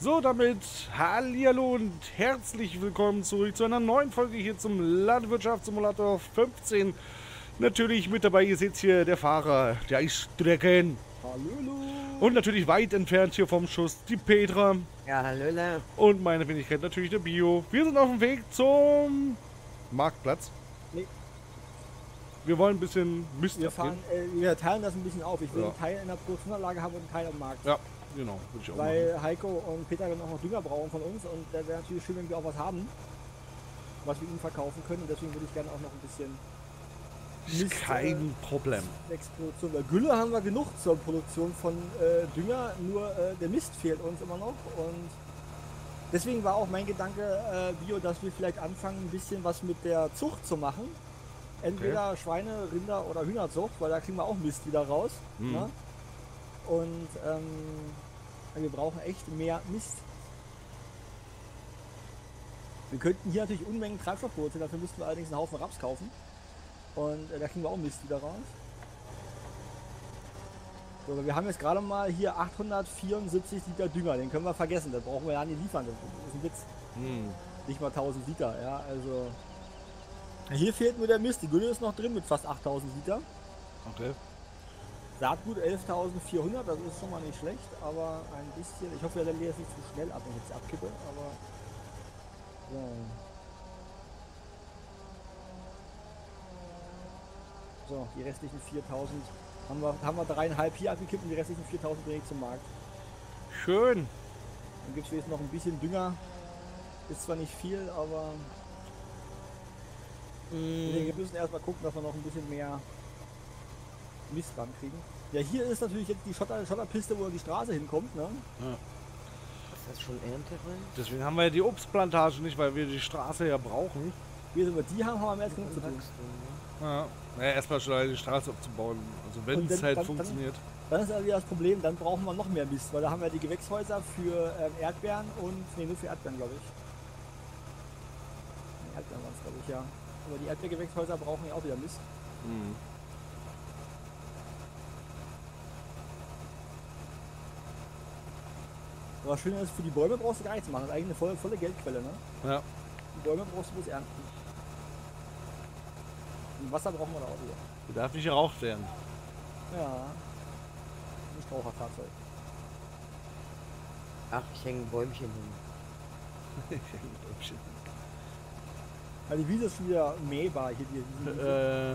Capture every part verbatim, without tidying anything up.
So, damit hallihallo und herzlich willkommen zurück zu einer neuen Folge hier zum Landwirtschaftssimulator fünfzehn. Natürlich mit dabei, ihr seht hier der Fahrer, der Eisstrecken. Hallölo. Und natürlich weit entfernt hier vom Schuss die Petra. Ja, hallöle. Und meine Wenigkeit natürlich der Bio. Wir sind auf dem Weg zum Marktplatz. Nee. Wir wollen ein bisschen Mist Wir, abgeben. fahren, äh, wir teilen das ein bisschen auf. Ich will Ja. einen Teil in der Produktionsanlage haben und einen Teil am Markt. Ja, genau, würde ich auch Weil machen. Heiko und Peter dann auch noch Dünger brauchen von uns und da wäre natürlich schön, wenn wir auch was haben, was wir ihnen verkaufen können. Und deswegen würde ich gerne auch noch ein bisschen Ist kein Problem. Produktion. Weil Gülle haben wir genug zur Produktion von äh, Dünger, nur äh, der Mist fehlt uns immer noch. Und deswegen war auch mein Gedanke, äh, Bio, dass wir vielleicht anfangen, ein bisschen was mit der Zucht zu machen. Entweder okay. Schweine, Rinder oder Hühnerzucht, weil da kriegen wir auch Mist wieder raus. Mhm. Ne? Und ähm, wir brauchen echt mehr Mist. Wir könnten hier natürlich Unmengen Treibstoff produzieren, dafür müssten wir allerdings einen Haufen Raps kaufen. Und äh, da kriegen wir auch Mist wieder raus. So, aber wir haben jetzt gerade mal hier achthundertvierundsiebzig Liter Dünger, den können wir vergessen, das brauchen wir ja nicht liefern, das ist ein Witz. Mhm. Nicht mal tausend Liter, ja, also... Hier fehlt nur der Mist, die Gülle ist noch drin mit fast achttausend Liter. Okay. Saatgut elftausendvierhundert, das ist schon mal nicht schlecht, aber ein bisschen... Ich hoffe, der leert nicht zu schnell ab, wenn ich jetzt abkippe, aber... So. So, die restlichen viertausend haben wir, haben wir dreieinhalb hier abgekippt und die restlichen viertausend bringe ich zum Markt. Schön. Dann gibt es jetzt noch ein bisschen Dünger. Ist zwar nicht viel, aber... Mm. Wir müssen erstmal gucken, dass wir noch ein bisschen mehr Mist dran kriegen. Ja, hier ist natürlich jetzt die Schotter, Schotterpiste, wo die Straße hinkommt, ne? Ja. Ist das schon Ernte drin? Deswegen haben wir ja die Obstplantage nicht, weil wir die Straße ja brauchen. Wenn wir die haben, haben wir mehr als genug zu tun. Ja, naja, erstmal schon die Straße abzubauen. Also wenn es halt dann, funktioniert. Dann, dann ist also das Problem, dann brauchen wir noch mehr Mist, weil da haben wir die Gewächshäuser für ähm, Erdbeeren und, ne, nur für Erdbeeren, glaube ich. Erdbeeren waren es, glaube ich, ja. Aber die Erdbeergewächshäuser brauchen ja auch wieder Mist. Mhm. Aber schön ist, für die Bäume brauchst du gar nichts machen. Das ist eigentlich eine volle, volle Geldquelle, ne? Ja. Die Bäume brauchst du bloß ernten. Und Wasser brauchen wir da auch wieder. Die darf nicht geraucht werden. Ja. Ein Straucherfahrzeug. Ach, ich hänge ein Bäumchen hin. Ich hänge ein Bäumchen hin. Ja, die Wiese ist schon wieder mähbar hier. Die, die äh.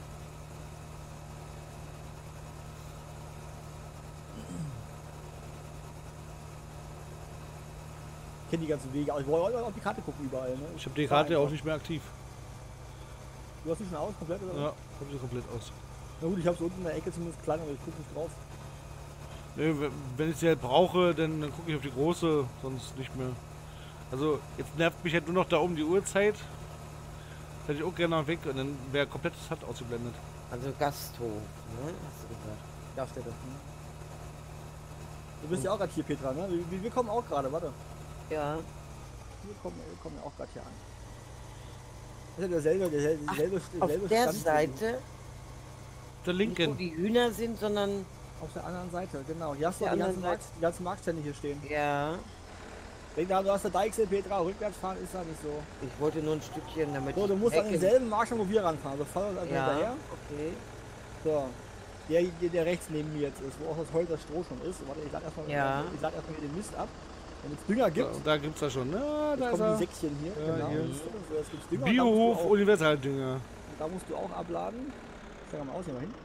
Ich kenne die ganzen Wege, aber ich wollte auch auf die Karte gucken überall. Ne? Ich habe die Karte ja auch nicht mehr aktiv. Du hast die schon aus, komplett oder? Ja, habe sie komplett aus. Na gut, ich habe sie unten in der Ecke zumindest klein, aber ich gucke nicht drauf. Nee, wenn ich sie halt brauche, dann, dann gucke ich auf die große, sonst nicht mehr. Also jetzt nervt mich halt nur noch da oben die Uhrzeit. Hätte ich auch gerne noch weg und dann wäre komplett das H U D ausgeblendet. Also Gasthof, ne? Hast du gesagt? Gaststätte. Hm. Du bist ja auch gerade hier, Petra, ne? Wir, wir kommen auch gerade, warte. Ja. Wir kommen, wir kommen ja auch gerade hier an. Das ist ja derselbe, derselbe, Ach, derselbe, auf derselbe der Stand Seite, Der nicht wo linken. die Hühner sind, sondern... Auf der anderen Seite, genau. Hier hast du Der die ganzen, anderen Markt, die ganzen Marktstände hier stehen. Ja. Denk da, du hast der Deichsel, Petra, rückwärts fahren ist da nicht so. Ich wollte nur ein Stückchen, damit So, ich du musst an Ecke- denselben Markt schon, wo wir ranfahren. Also fahr uns einfach Ja, hinterher. okay. So. Der, der, der rechts neben mir jetzt ist, wo auch das Holz, das Stroh schon ist. Warte, ich lade erstmal Ja. ich lad erstmal hier den Mist ab. Wenn es Dünger gibt, Da, da gibt's da schon. Ja, da jetzt ist kommen er. die Säckchen hier. Ja, genau. hier. So, jetzt gibt's Dünger. Biohof da musst du auch- Universaldünger. Da musst du auch abladen. Schau mal aus, hier mal hin.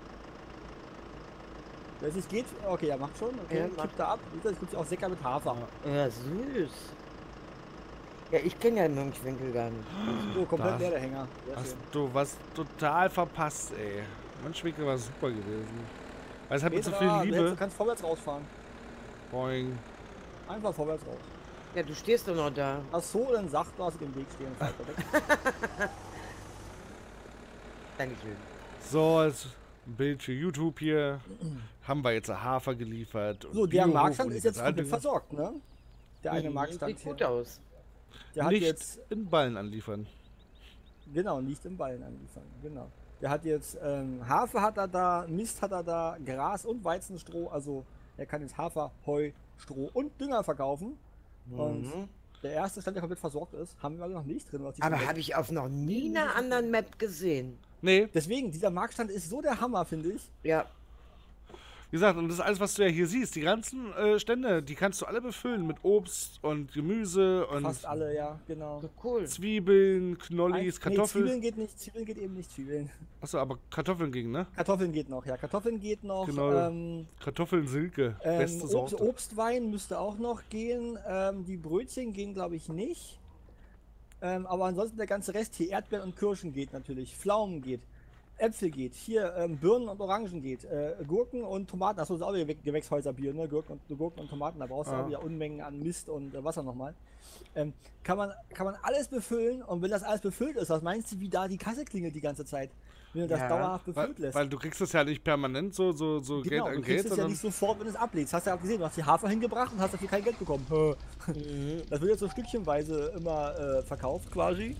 Wenn es nicht geht, okay, ja, macht schon. Okay, Ja, kippt macht. da ab. Jetzt gibt es auch Säcker mit Hafer. Ja, süß. Ja, ich kenne ja Mönchwinkel gar nicht. So, komplett Das- leer der Hänger. Sehr Hast schön. du was total verpasst, ey. Mönchwinkel war super gewesen. Weil es hat mit so Petra, viel du, hättest, Liebe. du kannst vorwärts rausfahren. Boing. Einfach vorwärts raus. Ja, du stehst doch noch da. Ach so, dann sag, du hast im Weg stehen. Fahr weg. Dankeschön. So, als Bild für YouTube hier haben wir jetzt Hafer geliefert. und So, der Biohof Marktstand ist jetzt komplett Universaldünger. versorgt, ne? Der eine Mhm, Marktstand Sieht gut hier. aus. Der hat Nicht jetzt, in Ballen anliefern. genau, nicht im Ballen angefangen, genau. Der hat jetzt, ähm, Hafer hat er da, Mist hat er da, Gras und Weizenstroh, also er kann jetzt Hafer, Heu Stroh und Dünger verkaufen. Und Mhm. der erste Stand, der komplett versorgt ist, haben wir noch nicht drin. Was die Aber schon habe ich auf noch nie einer anderen Map gesehen. Nee, Deswegen, dieser Marktstand ist so der Hammer, finde ich. Ja, wie gesagt, und das ist alles, was du ja hier siehst. Die ganzen äh, Stände, die kannst du alle befüllen mit Obst und Gemüse und Fast alle, ja, genau. so cool. Zwiebeln, Ein- Knollis, Nee, Kartoffeln. Zwiebeln geht nicht, Zwiebeln geht eben nicht, Zwiebeln. Achso, aber Kartoffeln ging, ne? Kartoffeln geht noch, ja, Kartoffeln geht noch. Genau. Ähm, Kartoffeln Silke, ähm, beste Obst, Sorte. Obstwein müsste auch noch gehen. Ähm, die Brötchen gehen, glaube ich, nicht. Ähm, aber ansonsten der ganze Rest hier, Erdbeeren und Kirschen geht natürlich, Pflaumen geht, Äpfel geht, hier ähm, Birnen und Orangen geht, äh, Gurken und Tomaten, achso, das ist auch wieder Ge- Gewächshäuserbier, ne? Gurken und, Gurken und Tomaten, da brauchst du Ah. auch wieder Unmengen an Mist und äh, Wasser nochmal. Ähm, kann, man, kann man alles befüllen und wenn das alles befüllt ist, was meinst du, wie da die Kasse klingelt die ganze Zeit? Wenn du das Ja, dauerhaft Weil, befüllt lässt. weil du kriegst das ja nicht permanent so, so, so Geld Genau, an du Geld, kriegst es ja sondern nicht sofort, wenn du es ablegst. Hast du ja gesehen, du hast die Hafer hingebracht und hast dafür kein Geld bekommen. Hä. Mhm. Das wird jetzt so stückchenweise immer äh, verkauft quasi.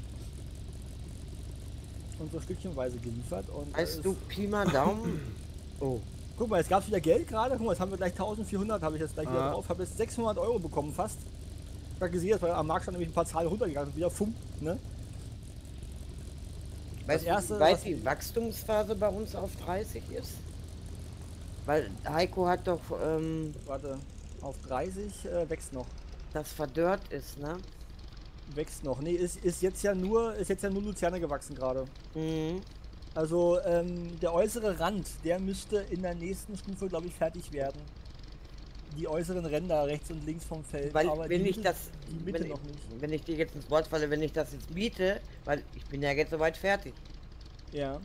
Und so stückchenweise geliefert. Und Weißt äh, du, Pi mal Daumen. Oh, guck mal, jetzt gab es wieder Geld gerade. Guck mal, jetzt haben wir gleich eintausendvierhundert, habe ich jetzt gleich wieder Ah. drauf. Habe jetzt sechshundert Euro bekommen fast. Ich habe gesehen, dass bei- am Markt schon nämlich ein paar Zahlen runtergegangen sind. Wieder Fump, ne? weißt erste, du, wie weit was- die Wachstumsphase bei uns auf dreißig ist? Weil Heiko hat doch ähm, Warte, auf dreißig äh, wächst noch. das verdörrt ist, ne? Wächst noch. Nee, ist, ist jetzt ja nur, ist jetzt ja nur Luzerne gewachsen gerade. Mhm. Also ähm, der äußere Rand, der müsste in der nächsten Stufe, glaube ich, fertig werden. Die äußeren Ränder rechts und links vom Feld. Weil aber wenn die ich Mitte, das, die Mitte wenn, noch nicht. wenn ich dir jetzt ins Wort falle, wenn ich das jetzt biete, weil ich bin ja jetzt soweit fertig. Ja.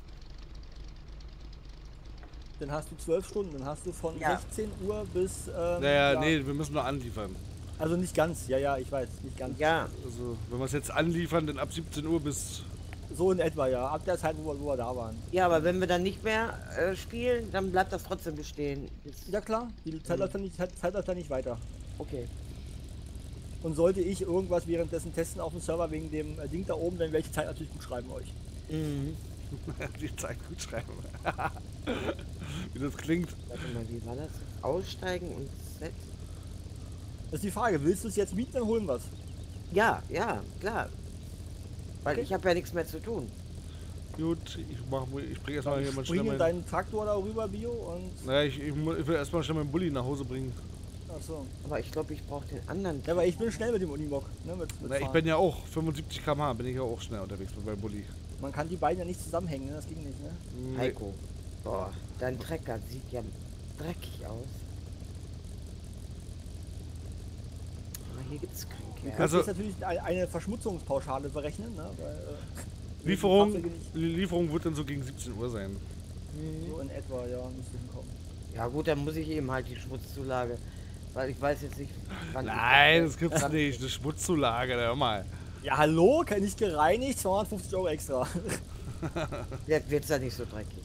Dann hast du zwölf Stunden, dann hast du von Ja. sechzehn Uhr bis. Ähm, naja, ja, nee, wir müssen nur anliefern. Also nicht ganz, ja, ja, ich weiß, nicht ganz. Ja, Also, wenn wir es jetzt anliefern, dann ab siebzehn Uhr bis. So in etwa, ja. Ab der Zeit, wo wir, wo wir da waren. ja, aber wenn wir dann nicht mehr äh, spielen, dann bleibt das trotzdem bestehen. Ist, Ja klar, die Zeit läuft dann nicht, Zeit Zeit läuft dann nicht weiter. okay. Und sollte ich irgendwas währenddessen testen auf dem Server wegen dem äh, Ding da oben, dann werde ich die Zeit natürlich gut schreiben euch. Mhm. Die Zeit gut schreiben. Wie das klingt. Warte mal, wie war das? Aussteigen und Set? Das ist die Frage, willst du es jetzt mieten, dann holen wir es. Ja, ja, klar. Weil Okay. ich habe ja nichts mehr zu tun. Gut, ich, mach, ich bring erstmal hier mal schnell Bringen meinen. deinen Traktor da rüber, Bio, und... Naja, ich, ich, mu- ich will erstmal schnell meinen Bulli nach Hause bringen. Achso. Aber ich glaube, ich brauche den anderen. Ja, aber ich bin schnell mit dem Unimog. Ne, mit, mit Na, ich Fahren. bin ja auch fünfundsiebzig Kilometer pro Stunde, bin ich ja auch schnell unterwegs mit meinem Bulli. Man kann die beiden ja nicht zusammenhängen, ne? Das ging nicht, ne? Nee. Heiko. Boah, dein Trecker sieht ja dreckig aus. Aber hier gibt's keinen Du Kerl. kannst Also- jetzt natürlich ein- eine Verschmutzungspauschale berechnen, ne? Weil, äh, Lieferung, die Fahrzeuge nicht- Lieferung wird dann so gegen siebzehn Uhr sein. Mhm. So in etwa, ja, müsste hinkommen. Ja gut, dann muss ich eben halt die Schmutzzulage. Weil ich weiß jetzt nicht, wann ich Nein, das- das gibt's nicht. Eine Schmutzzulage, hör mal. Ja, hallo, kann nicht gereinigt, zweihundertfünfzig Euro extra. Jetzt wird's ja nicht so dreckig.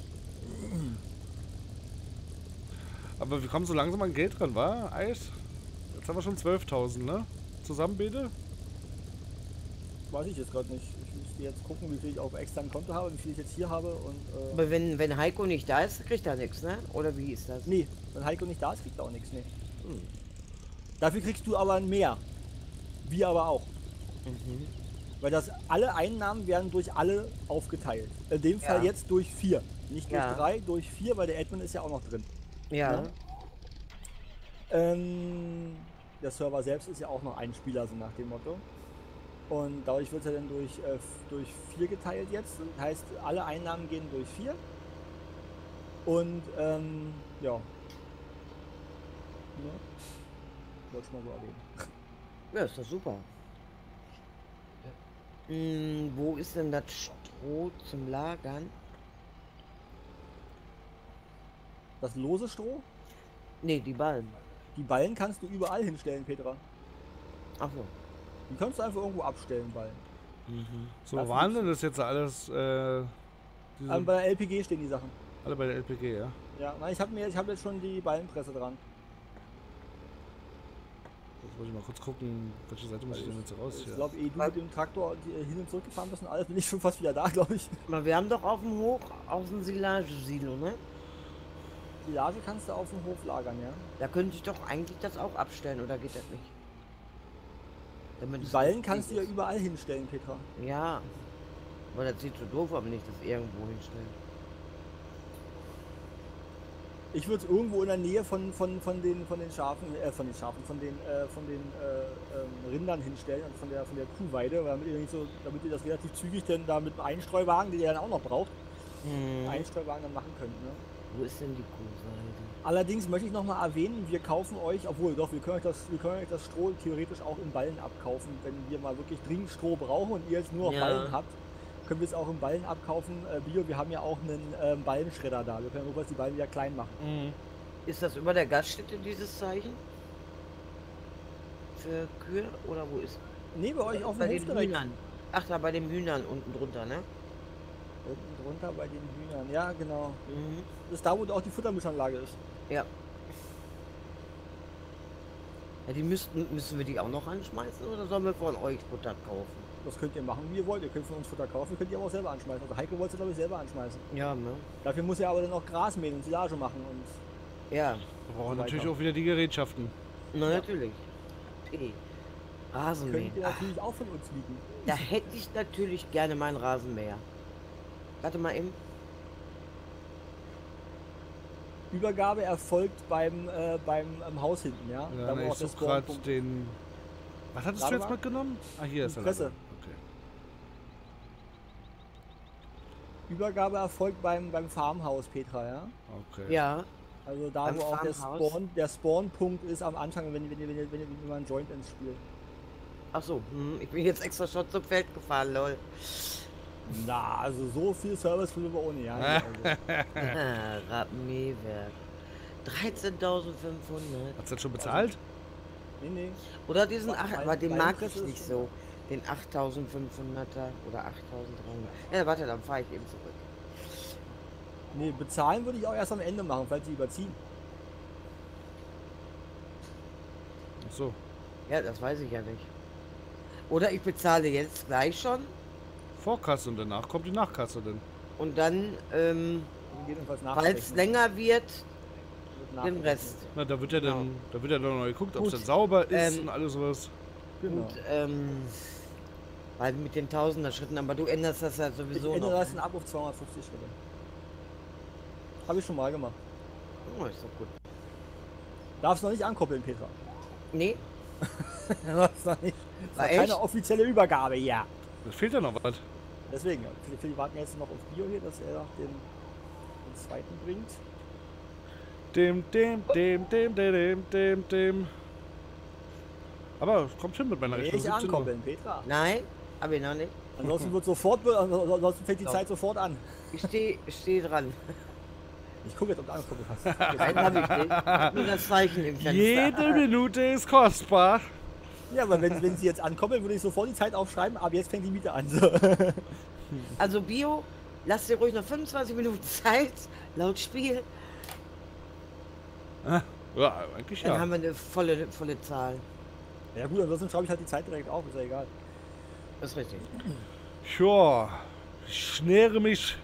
Aber wir kommen so langsam an Geld dran, wa? Eis? Jetzt haben wir schon zwölftausend, ne? Zusammen bitte? Weiß ich jetzt gerade nicht. Ich müsste jetzt gucken, wie viel ich auf externem Konto habe, wie viel ich jetzt hier habe und. Äh, Aber wenn, wenn Heiko nicht da ist, kriegt er nichts, ne? Oder wie ist das? nee, wenn Heiko nicht da ist, kriegt er auch nichts, nee. Hm. Dafür kriegst du aber mehr. Wir aber auch. Mhm. Weil das alle Einnahmen werden durch alle aufgeteilt. In dem Fall Ja. jetzt durch vier. Nicht durch Ja. drei, durch vier, weil der Admin ist ja auch noch drin. Ja. Ne? Ähm, der Server selbst ist ja auch noch ein Spieler, so nach dem Motto. Und dadurch wird es ja dann durch, äh, f- durch vier geteilt jetzt. Heißt, alle Einnahmen gehen durch vier. Und ähm, ja. Ja. Wollte ich mal so erwähnen. Ja, ist doch super. Hm, wo ist denn das Stroh zum Lagern? Das lose Stroh, Ne, die Ballen. die Ballen kannst du überall hinstellen, Petra. Ach so. Die kannst du einfach irgendwo abstellen, Ballen. So, Dafür waren gibt's- denn das jetzt alles, äh, diese, Ähm, bei der L P G stehen die Sachen. alle bei der L P G, ja? Ja, nein, ich habe mir, ich habe jetzt schon die Ballenpresse dran. Jetzt muss ich mal kurz gucken, welche Seite muss ich denn jetzt raus Ich hier? glaube, eh du mit dem Traktor die, äh, hin und zurück gefahren bist und alles, bin ich schon fast wieder da, glaube ich. Aber wir haben doch auf dem Hoch, auf dem Silage-Silo, ne? Silage kannst du auf dem Hof lagern, ja. Da könnte ich doch eigentlich das auch abstellen, oder geht das nicht? Damit Die es Ballen richtig kannst du ja ist. überall hinstellen, Petra. Ja. Aber das sieht so doof, aber nicht das irgendwo hinstellen. Ich würde es irgendwo in der Nähe von, von, von, den, von den Schafen, äh, von den Schafen, von den, äh, von den äh, ähm, Rindern hinstellen und von der, von der Kuhweide, damit ihr, nicht so, damit ihr das relativ zügig denn da mit dem Einstreuwagen, den ihr dann auch noch braucht, Hm. Einstreuwagen dann machen könnt. Ne? Wo ist denn die Kuhseite? Allerdings möchte ich noch mal erwähnen, wir kaufen euch, obwohl doch, wir können euch das, wir können euch das Stroh theoretisch auch in Ballen abkaufen, wenn wir mal wirklich dringend Stroh brauchen und ihr jetzt nur noch Ja. Ballen habt, können wir es auch in Ballen abkaufen. Äh, Bio, wir haben ja auch einen ähm, Ballenschredder da, wir können notfalls die Ballen wieder klein machen. Mhm. Ist das über der Gaststätte dieses Zeichen? Für Kühe oder wo ist? Nee, bei euch auf Bei dem Hof den direkt. Hühnern. Ach, da bei den Hühnern unten drunter, ne? Unten drunter bei den Hühnern, ja genau. Mhm. Das ist da, wo auch die Futtermischanlage ist. Ja. Ja, die müssten, müssen wir die auch noch anschmeißen oder sollen wir von euch Futter kaufen? Das könnt ihr machen, wie ihr wollt. Ihr könnt von uns Futter kaufen, ihr könnt ihr aber auch selber anschmeißen. Also Heike wollte es, glaube ich, selber anschmeißen. Ja, ne? Dafür muss er aber dann auch Gras mähen und Silage machen und Ja, Wir brauchen So natürlich weiter. auch wieder die Gerätschaften. na Ja. natürlich. Okay. Rasenmähen. könnt ihr Ach, natürlich auch von uns mieten. da hätte ich natürlich gerne meinen Rasenmäher. Warte mal eben. Übergabe erfolgt beim, äh, beim ähm, Haus hinten, ja? Ja, Da, ne, wo ich auch der suche gerade Spawnpunkt- den... Was hattest du Lade jetzt mal. mitgenommen? Ah, hier ist Die der Presse. Lade. Okay. Übergabe erfolgt beim, beim Farmhaus, Petra, ja? Okay. Ja. Also da, Beim wo auch der Farmhaus? Spawn, der Spawnpunkt ist am Anfang, wenn, wenn, wenn, wenn, wenn, wenn man Joint ins Spiel. Ach so, hm, ich bin jetzt extra schon zum Feld gefahren, lol. Na, also so viel Service fühlen wir ohne, ja? Also, Rappenmähwerk. dreizehntausendfünfhundert. Hast du das schon bezahlt? nee, nee. Oder diesen Bei- acht, bei- aber den bei mag Presse ich ist nicht schon- so. Den achttausendfünfhunderter oder achttausenddreihundert. Ja, warte, dann fahre ich eben zurück. Nee, bezahlen würde ich auch erst am Ende machen, falls sie überziehen. Ach so. Ja, das weiß ich ja nicht. Oder ich bezahle jetzt gleich schon Vorkasse und danach kommt die Nachkasse dann. und dann, ähm, Jedenfalls falls es nachrechnen. länger wird, Wird den nachgerechnet. Rest. Na, da wird ja dann, Genau. da wird ja dann noch geguckt, ob es Gut. dann sauber ist Ähm, und alles sowas. Genau. Und, ähm, weil mit den tausender Schritten, aber du änderst das ja Ich sowieso ändere noch. das dann ab auf zweihundertfünfzig Schritte. Habe ich schon mal gemacht. Oh, ist doch gut. Darfst noch nicht ankoppeln, Petra. Nee, Das war nicht. Das War war keine echt? offizielle Übergabe, ja. Da fehlt ja noch was. Deswegen, Philipp, Philipp warten jetzt noch auf Bio hier, dass er den, den zweiten bringt. Dem, dem, dem, dem, dem, dem, dem, dem. Aber es kommt hin mit meiner Rechnung. Nicht siebzehn Uhr. ankoppeln, Petra. nein, aber ich noch nicht. Ansonsten wird sofort, ansonsten fängt die So. Zeit sofort an. Ich stehe steh dran. Ich gucke jetzt, ob du angekoppelt hast. Nein, hab ich nicht. Ich hab nur das Zeichen im Fenster. Jede Minute ist kostbar. Ja, aber wenn, wenn sie jetzt ankoppeln, würde ich sofort die Zeit aufschreiben, aber jetzt fängt die Miete an. So. Also Bio, lass dir ruhig noch fünfundzwanzig Minuten Zeit, laut Spiel. Ja, eigentlich Dann ja. haben wir eine volle, volle Zahl. Ja gut, ansonsten schreibe ich halt die Zeit direkt auf, ist ja egal. Das ist richtig. Tja, ich schnäre mich.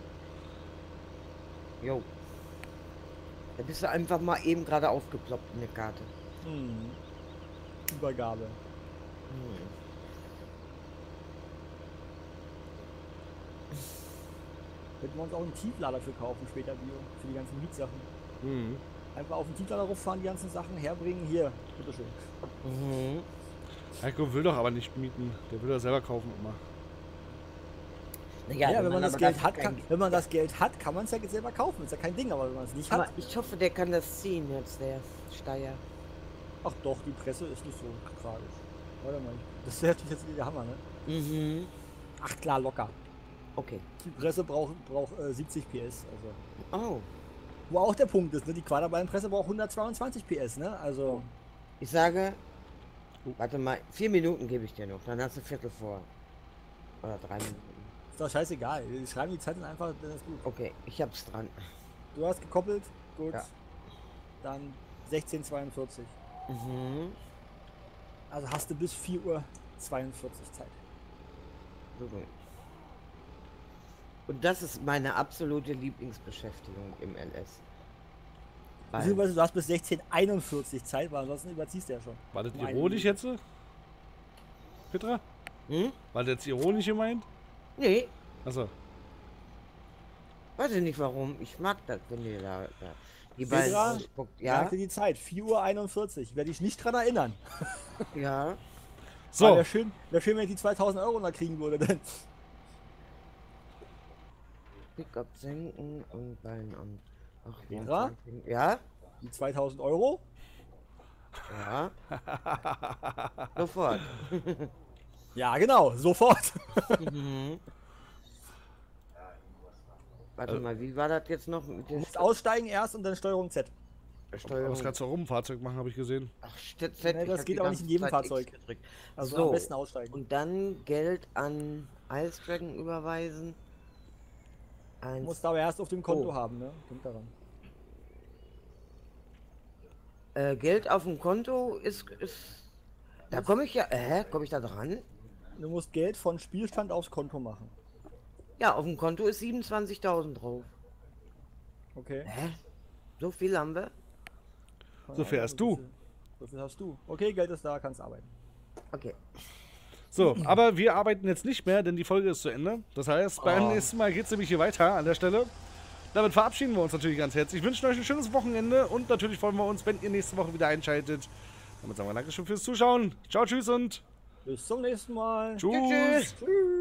Jo. Da bist du einfach mal eben gerade aufgeploppt in der Karte. Hm. Übergabe. Hm. Könnten wir uns auch einen Tieflader für kaufen später, Bio, für die ganzen Mietsachen. Mhm. Einfach auf den Tieflader rauffahren, die ganzen Sachen herbringen. Hier, bitteschön. Mhm. Heiko will doch aber nicht mieten. Der will das selber kaufen immer. Naja, Ja, wenn man das Geld dafür hat, kein- kann, wenn man das Geld hat, kann man es ja selber kaufen. Ist ja kein Ding, aber wenn man es nicht Aber hat, ich hoffe, der kann das ziehen jetzt, der Steier. ach doch, die Presse ist nicht so tragisch. Warte mal, das ist natürlich jetzt der Hammer, ne? Mhm. Ach klar, locker. Okay. Die Presse braucht, braucht äh, siebzig P S. Also. Oh. Wo auch der Punkt ist, ne? Die Quaderballenpresse braucht hundertzweiundzwanzig P S, ne? Also. Ich sage, warte mal, vier Minuten gebe ich dir noch, dann hast du Viertel vor. Oder drei Minuten. Ist doch scheißegal. Wir schreiben die Zeiten einfach, dann ist gut. Okay, ich hab's dran. Du hast gekoppelt, gut. Ja. Dann sechzehn Uhr zweiundvierzig. Mhm. Also hast du bis vier Uhr zweiundvierzig Zeit. So gut. Und das ist meine absolute Lieblingsbeschäftigung im L S. Weil, Beziehungsweise du hast bis sechzehn Uhr einundvierzig Zeit, weil ansonsten überziehst du ja schon. War das Um eine ironisch Minute. jetzt? Petra? hm? War das jetzt ironisch gemeint? Nee, Achso. weiß ich nicht warum. Ich mag das, wenn ihr da, da die Petra, beiden ausspuckt. Ja? Ja, dir die Zeit, vier Uhr einundvierzig. Werde ich nicht dran erinnern. ja. So, Wäre schön, wär schön, wenn ich die zweitausend Euro noch kriegen würde. Denn Pickup senken und Bein an. Ach, Petra? Ja, die zweitausend Euro? ja. Sofort. Ja, genau, sofort. mhm. Warte mal, wie war das jetzt noch mit Du der musst aussteigen erst und dann Steuerung Z. Steuerung? was kannst du rum Fahrzeug machen, habe ich gesehen. Ach, Z, Z, Nee, ich das hab geht die aber nicht ganze in jedem Zeit Fahrzeug. X gedrückt. Also So. am besten aussteigen. Und dann Geld an Ice Dragon überweisen. Du Eins. musst aber erst auf dem Konto Oh. haben, ne? Denkt daran. Äh, Geld auf dem Konto ist, ist da komme ich ja, hä, komme ich da dran? Du musst Geld von Spielstand aufs Konto machen. Ja, auf dem Konto ist siebenundzwanzigtausend drauf. Okay. Hä? So viel haben wir? So viel hast du. So viel hast du. Okay, Geld ist da, kannst arbeiten. Okay. So, aber wir arbeiten jetzt nicht mehr, denn die Folge ist zu Ende. Das heißt, beim Oh. nächsten Mal geht es nämlich hier weiter an der Stelle. Damit verabschieden wir uns natürlich ganz herzlich. Ich wünsche euch ein schönes Wochenende und natürlich freuen wir uns, wenn ihr nächste Woche wieder einschaltet. Damit sagen wir Dankeschön fürs Zuschauen. Ciao, tschüss und Bis zum nächsten Mal. tschüss. Tschüss. Tschüss.